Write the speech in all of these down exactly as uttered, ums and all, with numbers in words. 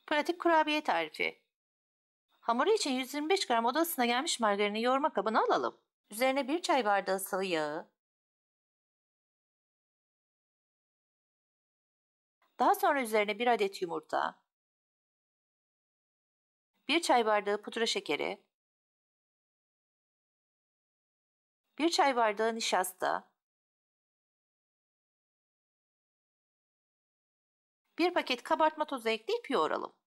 Pratik kurabiye tarifi. Hamuru için yüz yirmi beş gram oda ısısına gelmiş margarini yoğurma kabına alalım. Üzerine bir çay bardağı sıvı yağı, daha sonra üzerine bir adet yumurta, bir çay bardağı pudra şekeri, bir çay bardağı nişasta, bir paket kabartma tozu ekleyip yoğuralım.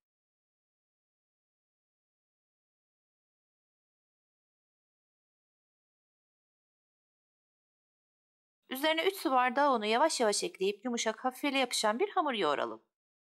Üzerine üç su bardağı unu yavaş yavaş ekleyip yumuşak, hafif ele yapışan bir hamur yoğuralım.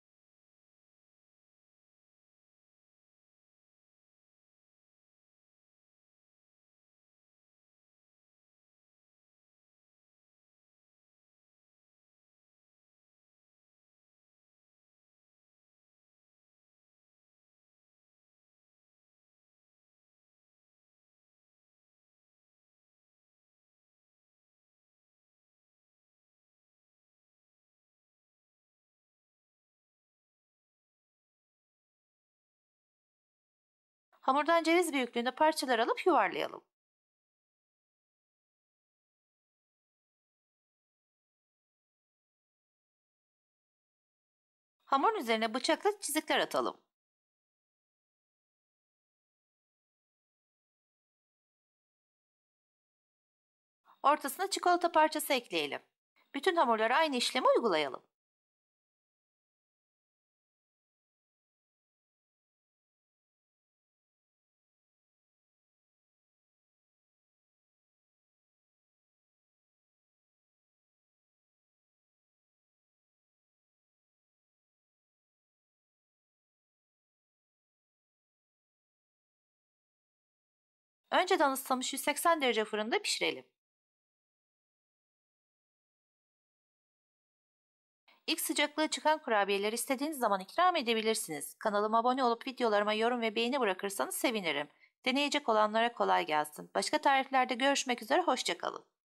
Hamurdan ceviz büyüklüğünde parçalar alıp yuvarlayalım. Hamurun üzerine bıçakla çizikler atalım. Ortasına çikolata parçası ekleyelim. Bütün hamurlara aynı işlemi uygulayalım. Önceden ısıtılmış yüz seksen derece fırında pişirelim. İlk sıcaklığı çıkan kurabiyeleri istediğiniz zaman ikram edebilirsiniz. Kanalıma abone olup videolarıma yorum ve beğeni bırakırsanız sevinirim. Deneyecek olanlara kolay gelsin. Başka tariflerde görüşmek üzere, hoşça kalın.